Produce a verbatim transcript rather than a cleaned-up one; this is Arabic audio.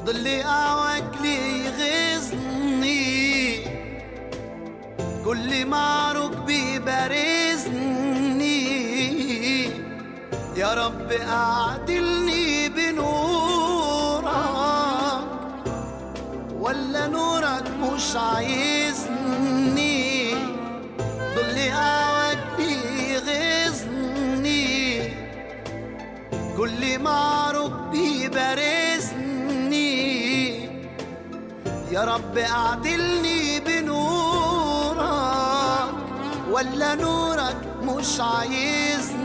ضل قعوك لي يغيظني، كل معروك بيبارزني. يا رب أعدلني بنورك، ولا نورك مش عايزني. ضل قعوك بيغيظني، كل معروك بيبارزني. يا رب أعدلني بنورك، ولا نورك مش عايزني.